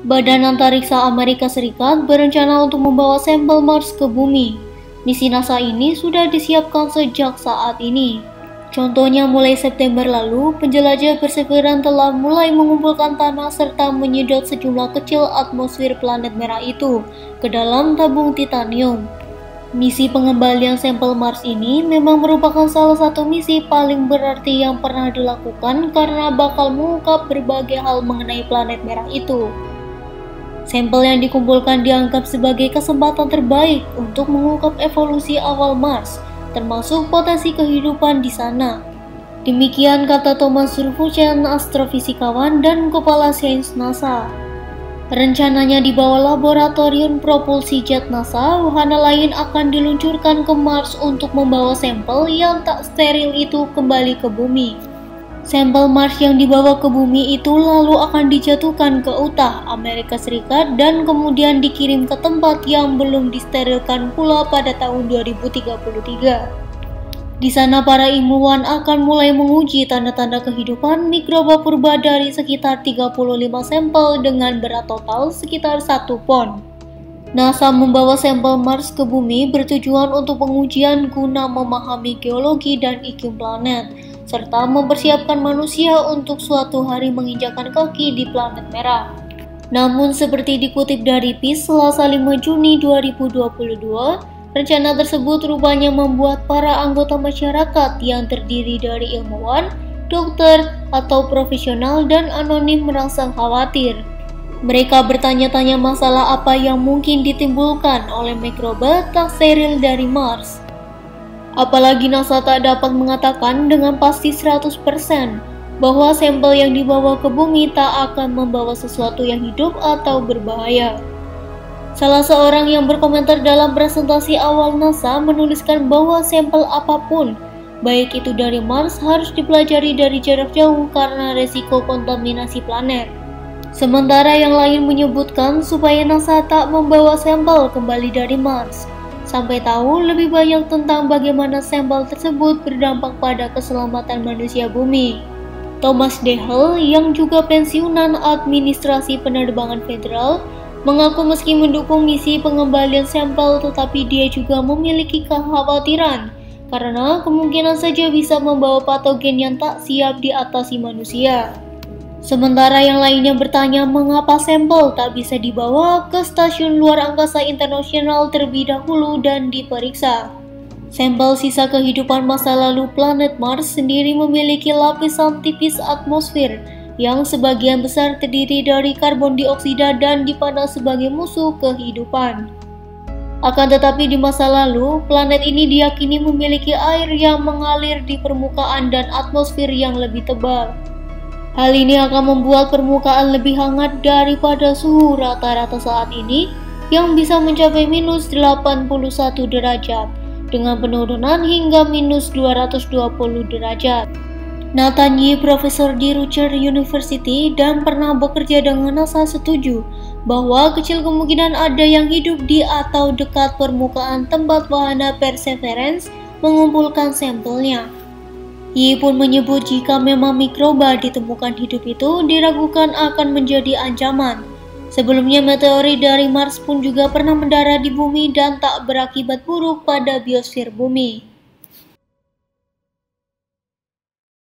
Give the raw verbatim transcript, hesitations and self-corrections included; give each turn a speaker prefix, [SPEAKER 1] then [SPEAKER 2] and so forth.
[SPEAKER 1] Badan Antariksa Amerika Serikat berencana untuk membawa sampel Mars ke bumi. Misi NASA ini sudah disiapkan sejak saat ini. Contohnya mulai September lalu, penjelajah Perseverance telah mulai mengumpulkan tanah serta menyedot sejumlah kecil atmosfer planet merah itu ke dalam tabung titanium. Misi pengembalian sampel Mars ini memang merupakan salah satu misi paling berarti yang pernah dilakukan karena bakal mengungkap berbagai hal mengenai planet merah itu. Sampel yang dikumpulkan dianggap sebagai kesempatan terbaik untuk mengungkap evolusi awal Mars, termasuk potensi kehidupan di sana. Demikian kata Thomas Ruffuchan, astrofisikawan dan kepala sains NASA. Rencananya di bawah laboratorium propulsi jet NASA, wahana lain akan diluncurkan ke Mars untuk membawa sampel yang tak steril itu kembali ke bumi. Sampel Mars yang dibawa ke bumi itu lalu akan dijatuhkan ke Utah, Amerika Serikat dan kemudian dikirim ke tempat yang belum disterilkan pula pada tahun dua ribu tiga puluh tiga. Di sana para ilmuwan akan mulai menguji tanda-tanda kehidupan mikroba purba dari sekitar tiga puluh lima sampel dengan berat total sekitar satu pon. NASA membawa sampel Mars ke bumi bertujuan untuk pengujian guna memahami geologi dan iklim planet, serta mempersiapkan manusia untuk suatu hari menginjakkan kaki di planet merah. Namun seperti dikutip dari P I S Selasa lima Juni dua ribu dua puluh dua, rencana tersebut rupanya membuat para anggota masyarakat yang terdiri dari ilmuwan, dokter, atau profesional dan anonim merasa khawatir. Mereka bertanya-tanya masalah apa yang mungkin ditimbulkan oleh mikroba tak steril dari Mars. Apalagi NASA tak dapat mengatakan dengan pasti seratus persen bahwa sampel yang dibawa ke bumi tak akan membawa sesuatu yang hidup atau berbahaya. Salah seorang yang berkomentar dalam presentasi awal NASA menuliskan bahwa sampel apapun, baik itu dari Mars, harus dipelajari dari jarak jauh karena resiko kontaminasi planet. Sementara yang lain menyebutkan supaya NASA tak membawa sampel kembali dari Mars, sampai tahu lebih banyak tentang bagaimana sampel tersebut berdampak pada keselamatan manusia bumi. Thomas Dehel, yang juga pensiunan administrasi penerbangan federal, mengaku meski mendukung misi pengembalian sampel, tetapi dia juga memiliki kekhawatiran karena kemungkinan saja bisa membawa patogen yang tak siap diatasi manusia. Sementara yang lainnya bertanya mengapa sampel tak bisa dibawa ke stasiun luar angkasa internasional terlebih dahulu dan diperiksa. Sampel sisa kehidupan masa lalu planet Mars sendiri memiliki lapisan tipis atmosfer yang sebagian besar terdiri dari karbon dioksida dan dipandang sebagai musuh kehidupan. Akan tetapi di masa lalu, planet ini diyakini memiliki air yang mengalir di permukaan dan atmosfer yang lebih tebal. Hal ini akan membuat permukaan lebih hangat daripada suhu rata-rata saat ini yang bisa mencapai minus delapan puluh satu derajat dengan penurunan hingga minus dua ratus dua puluh derajat. Nathan Yee, profesor di Rutgers University dan pernah bekerja dengan NASA, setuju bahwa kecil kemungkinan ada yang hidup di atau dekat permukaan tempat wahana Perseverance mengumpulkan sampelnya. Yee pun menyebut jika memang mikroba ditemukan hidup itu diragukan akan menjadi ancaman. Sebelumnya meteorit dari Mars pun juga pernah mendarat di bumi dan tak berakibat buruk pada biosfer bumi.